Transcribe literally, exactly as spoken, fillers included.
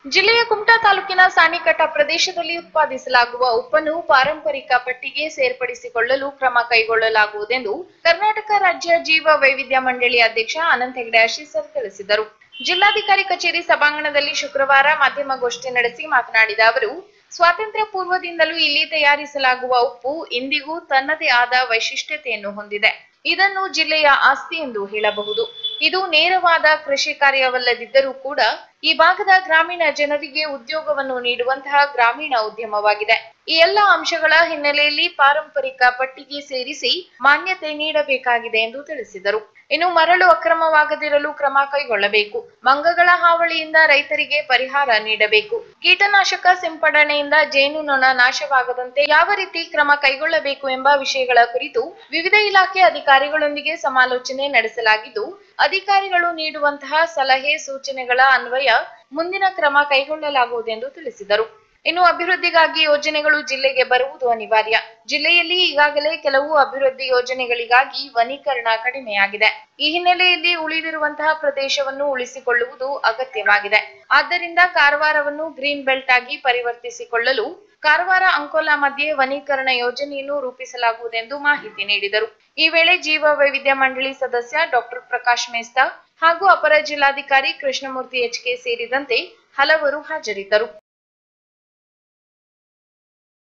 ಜಿಲ್ಲೆಯ ಕುಮಟಾ ತಾಲೂಕಿನ ಸಾಣಿಕಟ್ಟ ಪ್ರದೇಶದಲ್ಲಿ ಉತ್ಪಾದಿಸಲಾಗುವ ಉಪ್ಪನ್ನು ಪಾರಂಪರಿಕ ಪಟ್ಟಿಗೆ ಸೇರ್ಪಡಿಸಿಕೊಳ್ಳಲು ಕ್ರಮ ಕೈಗೊಳ್ಳಲಾಗುವುದೆಂದು ಕರ್ನಾಟಕ ರಾಜ್ಯ ಜೀವ ವೈವಿಧ್ಯ ಮಂಡಳಿ ಅಧ್ಯಕ್ಷ ಅನಂತ ಹೆಗಡೆ ಅಶೀಸರ್ ತಿಳಿಸಿದರು. ಜಿಲ್ಲಾಧಿಕಾರಿ ಕಚೇರಿ ಸಭಾಂಗಣದಲ್ಲಿ ಶುಕ್ರವಾರ ಮಾಧ್ಯಮಗೋಷ್ಠಿ ನಡೆಸಿ ಮಾತನಾಡಿದ ಅವರು, ಸ್ವಾತಂತ್ರ್ಯ ಪೂರ್ವದಿಂದಲೂ ಇಲ್ಲಿ ತಯಾರಿಸಲಾಗುವ ಉಪ್ಪು ಇಂದಿಗೂ ತನ್ನದೇ ಆದ ವೈಶಿಷ್ಟ್ಯತೆಯನ್ನು ಹೊಂದಿದೆ. ಇದನ್ನು ಜಿಲ್ಲೆಯ ಆಸ್ತಿ ಎಂದು ಹೇಳಬಹುದು. ಇದು ನೇರವಾದ ಕೃಷಿ ಕಾರ್ಯವಲ್ಲದಿದ್ದರೂ ಕೂಡ ಈ ಭಾಗದ ಗ್ರಾಮೀಣ ಜನರಿಗೆ ಉದ್ಯೋಗವನ್ನು ನೀಡುವಂತಹ ಗ್ರಾಮೀಣ ಉದ್ಯಮವಾಗಿದೆ. ಈ ಎಲ್ಲ ಅಂಶಗಳ ಹಿನ್ನೆಲೆಯಲ್ಲಿ ಪಾರಂಪರಿಕ ಪಟ್ಟಿಗೆ ಸೇರಿಸಿ ಮಾನ್ಯತೆ ನೀಡಬೇಕಾಗಿದೆ ಎಂದು ತಿಳಿಸಿದರು. ಇನ್ನು ಮರಳು ಅಕ್ರಮವಾಗದಿರಲು ಕ್ರಮ ಕೈಗೊಳ್ಳಬೇಕು. ಮಂಗಗಳ ಹಾವಳಿಯಿಂದ ರೈತರಿಗೆ ಪರಿಹಾರ ನೀಡಬೇಕು. ಕೀಟನಾಶಕ ಸಿಂಪಡಣೆಯಿಂದ ಜೇನುನೊಣ ನಾಶವಾಗದಂತೆ ಯಾವ ರೀತಿ ಕ್ರಮ ಕೈಗೊಳ್ಳಬೇಕು ಎಂಬ ವಿಷಯಗಳ ಕುರಿತು ವಿವಿಧ ಇಲಾಖೆ ಅಧಿಕಾರಿಗಳೊಂದಿಗೆ ಸಮಾಲೋಚನೆ ನಡೆಸಲಾಗಿದ್ದು, ಅಧಿಕಾರಿಗಳು ನೀಡುವಂತಹ ಸಲಹೆ ಸೂಚನೆಗಳ ಅನ್ವಯ ಮುಂದಿನ ಕ್ರಮ ಕೈಗೊಳ್ಳಲಾಗುವುದೆಂದು ತಿಳಿಸಿದರು. ಇನ್ನು ಅಭಿವೃದ್ಧಿಗಾಗಿ ಯೋಜನೆಗಳು ಜಿಲ್ಲೆಗೆ ಬರುವುದು ಅನಿವಾರ್ಯ. ಜಿಲ್ಲೆಯಲ್ಲಿ ಈಗಾಗಲೇ ಕೆಲವು ಅಭಿವೃದ್ಧಿ ಯೋಜನೆಗಳಿಗಾಗಿ ವನೀಕರಣ ಕಡಿಮೆಯಾಗಿದೆ. ಈ ಹಿನ್ನೆಲೆಯಲ್ಲಿ ಉಳಿದಿರುವಂತಹ ಪ್ರದೇಶವನ್ನು ಉಳಿಸಿಕೊಳ್ಳುವುದು ಅಗತ್ಯವಾಗಿದೆ. ಆದ್ದರಿಂದ ಕಾರವಾರವನ್ನು ಗ್ರೀನ್ ಬೆಲ್ಟ್ ಆಗಿ ಪರಿವರ್ತಿಸಿಕೊಳ್ಳಲು ಕಾರವಾರ ಅಂಕೋಲಾ ಮಧ್ಯೆ ವನೀಕರಣ ಯೋಜನೆಯನ್ನು ರೂಪಿಸಲಾಗುವುದೆಂದು ಮಾಹಿತಿ ನೀಡಿದರು. ಈ ವೇಳೆ ಜೀವ ವೈವಿಧ್ಯ ಮಂಡಳಿ ಸದಸ್ಯ ಡಾಕ್ಟರ್ ಪ್ರಕಾಶ್ ಮೇಸ್ತಾ ಹಾಗೂ ಅಪರ ಜಿಲ್ಲಾಧಿಕಾರಿ ಕೃಷ್ಣಮೂರ್ತಿ ಎಚ್ ಕೆ ಸೇರಿದಂತೆ ಹಲವರು ಹಾಜರಿದ್ದರು.